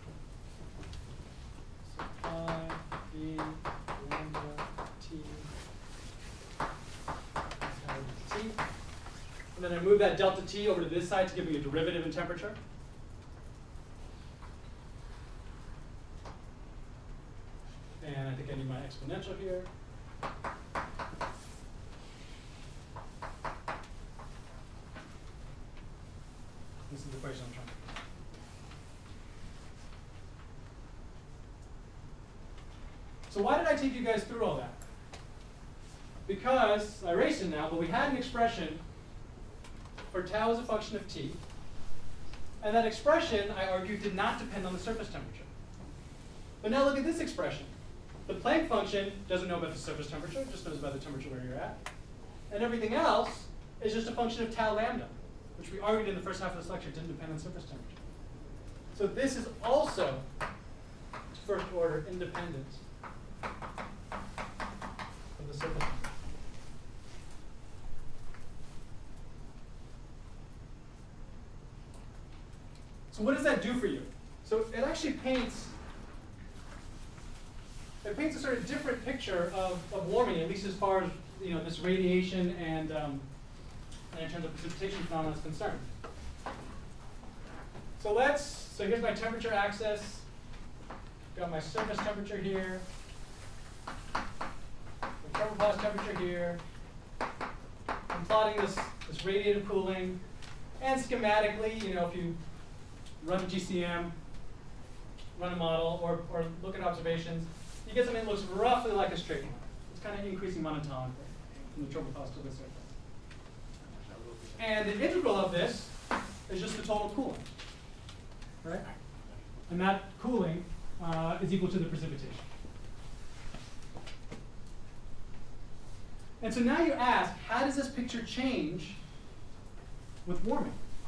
So pi d lambda t tau dt. And then I move that delta t over to this side to give me a derivative in temperature. And I think I need my exponential here. This is the equation I'm trying to get. So why did I take you guys through all that? Because, I erased it now, but we had an expression for tau as a function of t. And that expression, I argued, did not depend on the surface temperature. But now look at this expression. The Planck function doesn't know about the surface temperature, it just knows about the temperature where you're at. And everything else is just a function of tau lambda, which we argued in the first half of this lecture didn't depend on surface temperature. So this is also first order independent of the surface temperature. So what does that do for you? So it actually paints a sort of different picture of warming, at least as far as this radiation and in terms of precipitation phenomena is concerned. So here's my temperature axis. Got my surface temperature here. The thermoplast temperature here. I'm plotting this radiative cooling. And schematically, if you run a GCM, run a model, or look at observations, you get something that looks roughly like a straight line. It's kind of increasing monotonically from the thermoplast to the surface. And the integral of this is just the total cooling, right? And that cooling is equal to the precipitation. And so now you ask, how does this picture change with warming?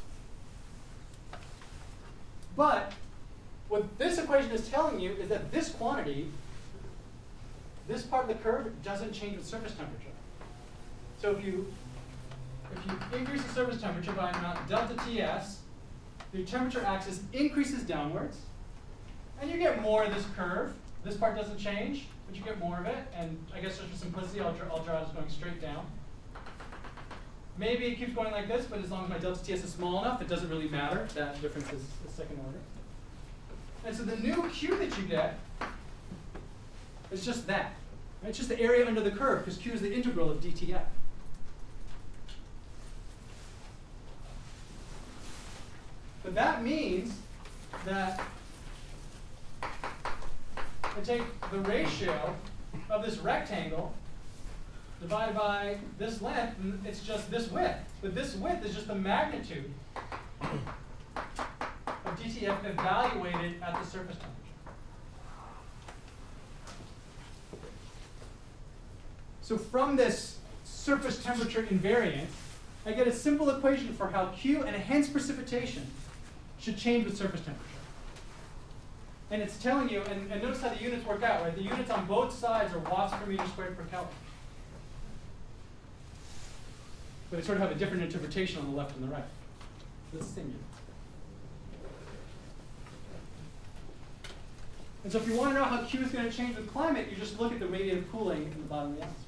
But what this equation is telling you is that this quantity, this part of the curve, doesn't change with surface temperature. So if you increase the surface temperature by an amount delta Ts, the temperature axis increases downwards, and you get more of this curve. This part doesn't change, but you get more of it. And I guess just for simplicity, I'll draw this going straight down. Maybe it keeps going like this, but as long as my delta TS is small enough, it doesn't really matter. That difference is second order. And so the new Q that you get is just that. Right? It's just the area under the curve, because Q is the integral of dTF. But that means that I take the ratio of this rectangle divided by this length, and it's just this width. But this width is just the magnitude of dTF evaluated at the surface temperature. So from this surface temperature invariance, I get a simple equation for how Q and hence precipitation should change with surface temperature. And it's telling you, and notice how the units work out, right? The units on both sides are watts per meter squared per Kelvin. But they sort of have a different interpretation on the left and the right. It's the same unit. And so if you want to know how Q is going to change with climate, you just look at the radiative cooling in the bottom of the atmosphere.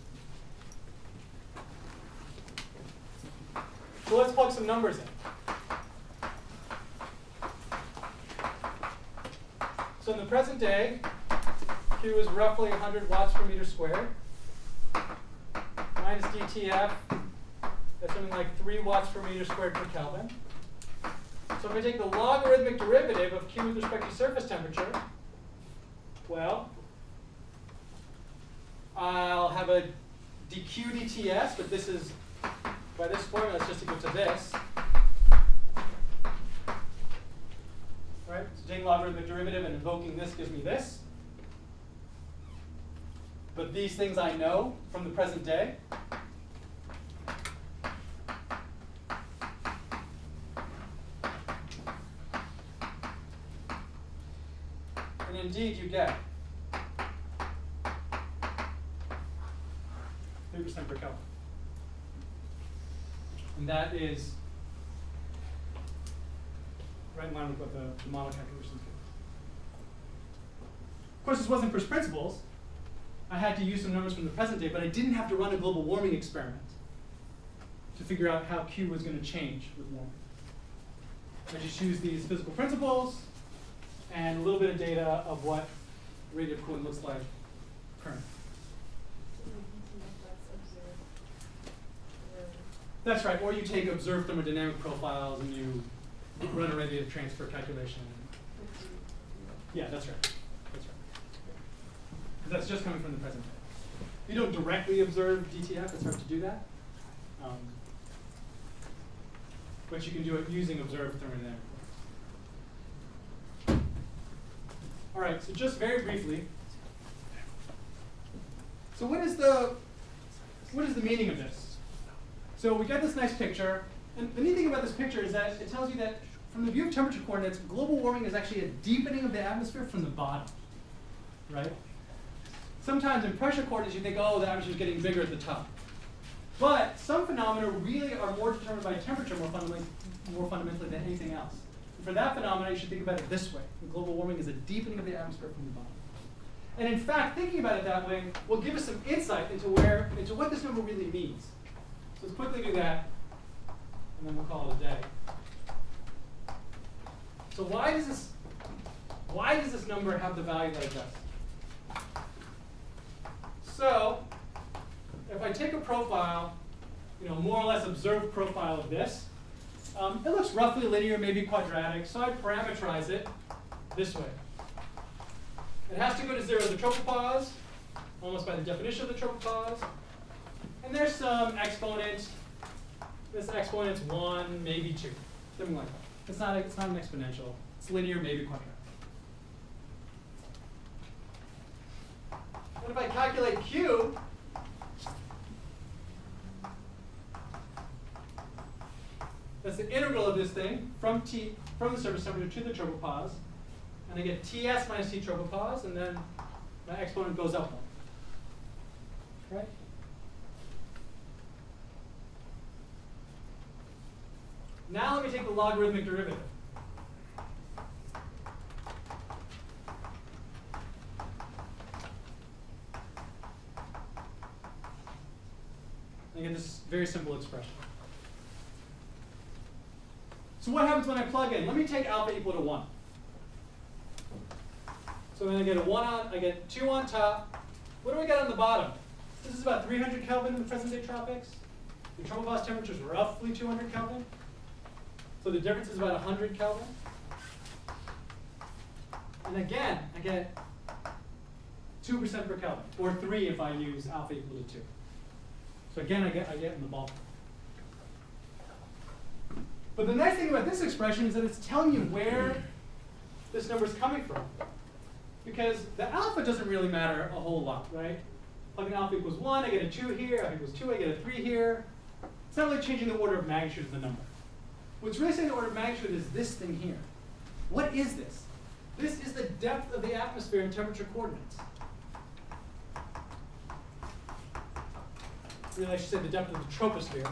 So let's plug some numbers in. So in the present day, Q is roughly 100 watts per meter squared. Minus dTF, that's something like 3 watts per meter squared per Kelvin. So if I take the logarithmic derivative of Q with respect to surface temperature, well, I'll have a dQ dTS, but this is, by this formula, it's just equal to this. Right? So taking logarithmic derivative and invoking this gives me this. But these things I know from the present day. And indeed, you get 3% per Kelvin. And that is right in line with what the model calculations give. Of course, this wasn't first principles. I had to use some numbers from the present day, but I didn't have to run a global warming experiment to figure out how Q was going to change with warming. I just used these physical principles and a little bit of data of what radiative cooling looks like currently. That's right, or you take observed thermodynamic profiles and you run a radiative transfer calculation. Yeah, that's right. That's right. Because that's just coming from the present day. You don't directly observe dTF, it's hard to do that. But you can do it using observed thermodynamic profiles. All right, so just very briefly. So what is the meaning of this? So we got this nice picture, and the neat thing about this picture is that it tells you that from the view of temperature coordinates, global warming is actually a deepening of the atmosphere from the bottom, right? Sometimes in pressure coordinates you think, oh, the atmosphere is getting bigger at the top. But some phenomena really are more determined by temperature more fundamentally than anything else. And for that phenomena, you should think about it this way. Global warming is a deepening of the atmosphere from the bottom. And in fact, thinking about it that way will give us some insight into what this number really means. So let's quickly do that, and then we'll call it a day. So why does this number have the value that it does? So if I take a profile, more or less observed profile of this, it looks roughly linear, maybe quadratic. So I parameterize it this way. It has to go to 0 at the tropopause, almost by the definition of the tropopause. And there's some exponent. This exponent's 1, maybe 2, something like that. It's not an exponential. It's linear, maybe quadratic. And if I calculate Q, that's the integral of this thing from the surface temperature to the tropopause. And I get Ts minus T tropopause, and then my exponent goes up one. Right? Now let me take the logarithmic derivative. I get this very simple expression. So what happens when I plug in? Let me take alpha equal to 1. So then I get a 1 on, I get 2 on top. What do I get on the bottom? This is about 300 Kelvin in the present day tropics. The tropopause temperature is roughly 200 Kelvin. So the difference is about 100 Kelvin. And again, I get 2% per Kelvin, or 3 if I use alpha equal to 2. So again, I get in the ballpark. But the nice thing about this expression is that it's telling you where this number is coming from. Because the alpha doesn't really matter a whole lot, right? Plugging alpha equals 1, I get a 2 here. Alpha equals 2, I get a 3 here. It's not really changing the order of magnitude of the number. What's really saying the order of magnitude is this thing here. What is this? This is the depth of the atmosphere in temperature coordinates. Really, I should say the depth of the troposphere.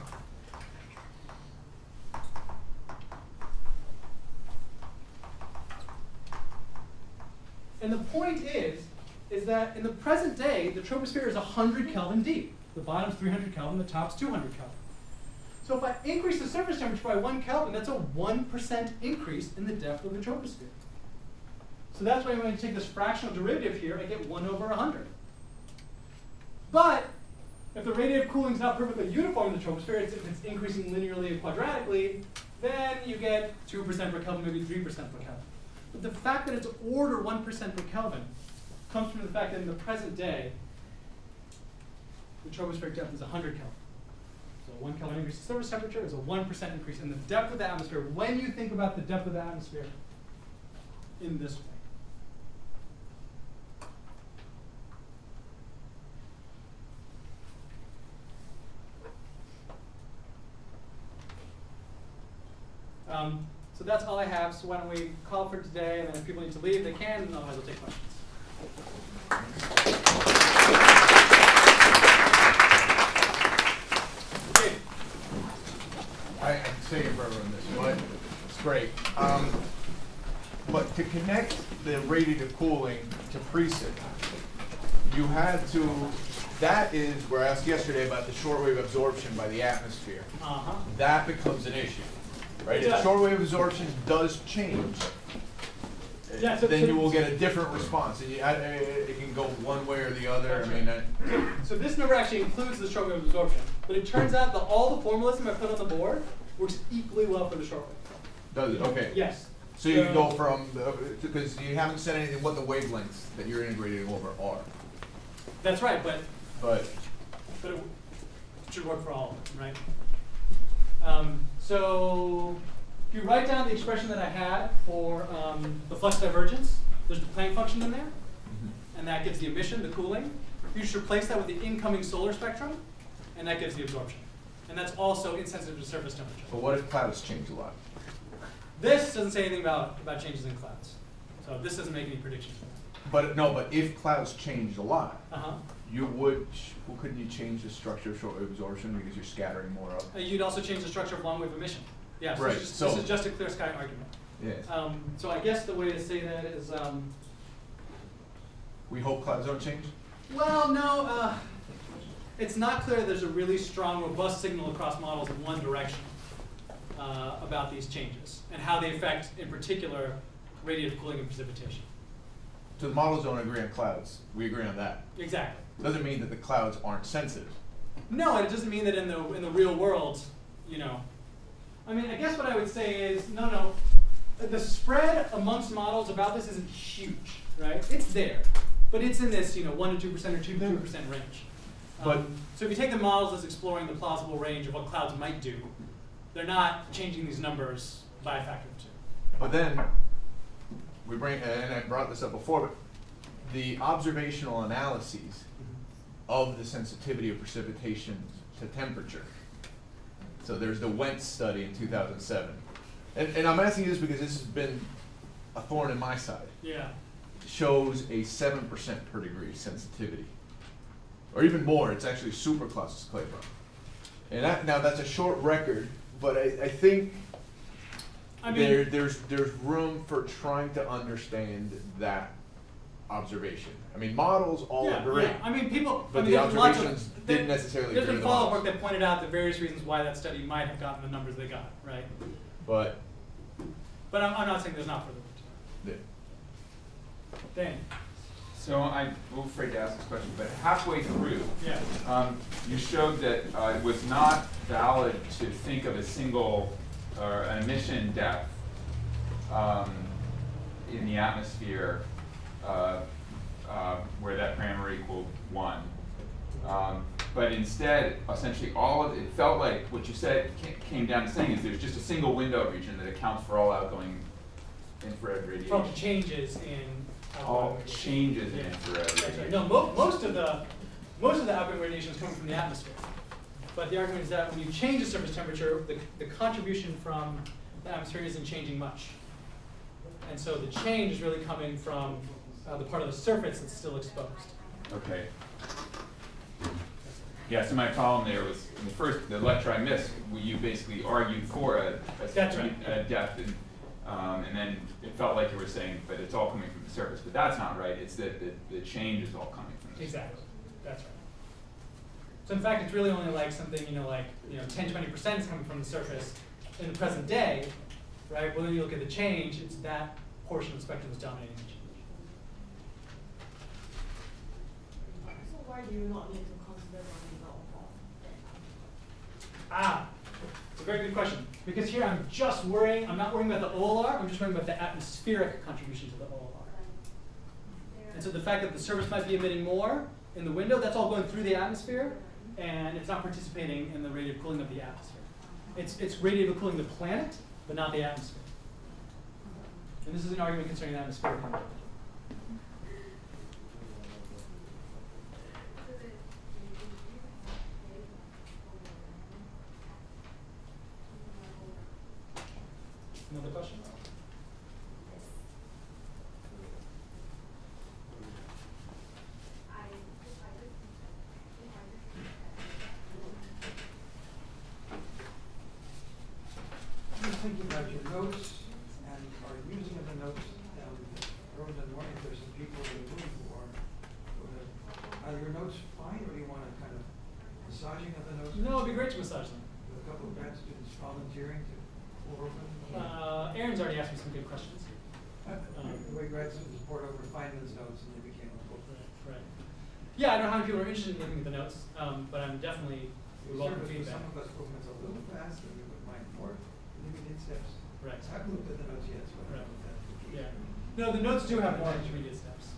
And the point is that in the present day, the troposphere is 100 Kelvin deep. The bottom's 300 Kelvin, the top's 200 Kelvin. So if I increase the surface temperature by 1 Kelvin, that's a 1% increase in the depth of the troposphere. So that's why when I take this fractional derivative here, I get 1 over 100. But if the rate of cooling is not perfectly uniform in the troposphere, if it's increasing linearly and quadratically, then you get 2% per Kelvin, maybe 3% per Kelvin. But the fact that it's order 1% per Kelvin comes from the fact that in the present day, the tropospheric depth is 100 Kelvin. So 1 Kelvin increase in surface temperature is a 1% increase in the depth of the atmosphere when you think about the depth of the atmosphere in this way. So that's all I have. So why don't we call for today, and then if people need to leave, they can, and otherwise we'll take questions. Okay. I can say it forever on this, but it's great. But to connect the radiative cooling to precip, you had to, that is where I asked yesterday about the shortwave absorption by the atmosphere. That becomes an issue. Right? If shortwave absorption does change, yeah, then you will get a different response. And it can go one way or the other. I mean, so this number actually includes the shortwave absorption. But it turns out that all the formalism I put on the board works equally well for the shortwave. Does it? Okay. Yes. So you can go from, because you haven't said anything what the wavelengths that you're integrating over are. That's right, but it should work for all of them, right? So if you write down the expression that I had for the flux divergence, there's the Planck function in there, and that gives the emission, the cooling. You should replace that with the incoming solar spectrum, and that gives the absorption. And that's also insensitive to surface temperature. But what if clouds change a lot? This doesn't say anything about changes in clouds. So this doesn't make any predictions for that. But if clouds changed a lot, couldn't you change the structure of shortwave absorption because you're scattering more up? You'd also change the structure of long-wave emission. Yeah, so, right. this is just a clear sky argument. Yeah. So I guess the way to say that is... we hope clouds don't change? Well, no. It's not clear there's a really strong, robust signal across models in one direction about these changes and how they affect, in particular, radiative cooling and precipitation. So the models don't agree on clouds. We agree on that. Exactly. Doesn't mean that the clouds aren't sensitive. No, it doesn't mean that in the real world, you know. I mean, I guess what I would say is, no. The spread amongst models about this isn't huge, right? It's there, but it's in this, 1 to 2% or 2 to 3% range. So if you take the models as exploring the plausible range of what clouds might do, they're not changing these numbers by a factor of 2. But then we bring, and I brought this up before, but the observational analyses of the sensitivity of precipitation to temperature. So there's the Wentz study in 2007. And I'm asking you this because this has been a thorn in my side. Yeah. It shows a 7% per degree sensitivity. Or even more, it's actually super Clausius-Clapeyron. And now that's a short record, but I think there's room for trying to understand that observation. I mean, models all agree. Yeah. I mean, but the observations didn't necessarily agree. There's been with the follow-up models. work that pointed out the various reasons why that study might have gotten the numbers they got, right? But But I'm not saying there's not further work to do. Dan? So I'm a little afraid to ask this question, but halfway through, Yeah. you showed that it was not valid to think of a single or an emission depth in the atmosphere where that parameter equaled 1. But instead, essentially all of it felt like what you said came down to saying is there's just a single window region that accounts for all outgoing infrared radiation. From changes in All changes in infrared That's right. radiation. No, most of the outgoing radiation is coming from the atmosphere. But the argument is that when you change the surface temperature, the contribution from the atmosphere isn't changing much. And so the change is really coming from the part of the surface that's still exposed. Okay. Yeah, so my problem there was, in the lecture I missed, where you basically argued for a That's right. a depth, and then it felt like you were saying, but it's all coming from the surface. But that's not right. It's that the change is all coming from the Exactly. That's right. So in fact, it's really only like something, 10, 20% is coming from the surface in the present day, right? Well, when you look at the change, it's that portion of the spectrum that's dominating the change. So why do you not need to consider running the overall data? Ah, it's a very good question. Because here I'm not worrying about the OLR, I'm just worrying about the atmospheric contribution to the OLR. And so the fact that the surface might be emitting more in the window, that's all going through the atmosphere, and it's not participating in the radiative cooling of the atmosphere. It's radiative cooling the planet, but not the atmosphere. And this is an argument concerning the atmospheric contribution. Another question? I'm thinking about your notes and our using of the notes down the road and wondering if there's some people that are looking for. Are your notes fine, or do you want a kind of massaging of the notes? No, it'd be great to massage them. With a couple of grad students volunteering to pour over them? Aaron's already asked me some good questions. The way grad students poured over Feynman's notes and they became a book. Right. Yeah, I don't know how many people are interested in looking at the notes, but I'm definitely would welcome For feedback. some of us, movements a little fast, and we would mind more, intermediate steps. Right. I haven't looked at the notes yet, so I don't know if that's the case. Yeah. No, the notes do have more intermediate steps.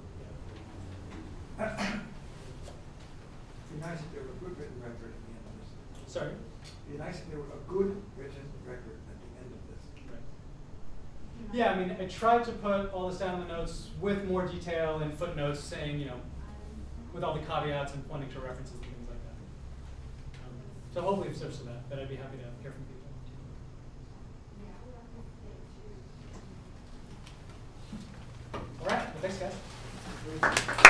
It'd be nice if there were a good written record at the end of this. Sorry? It'd be nice if there were a good written record at the end of this. Right. Yeah, I mean, I tried to put all this down in the notes with more detail and footnotes saying, with all the caveats and pointing to references and things like that. So hopefully it serves to that, but I'd be happy to hear from people. All right, well, thanks, guys.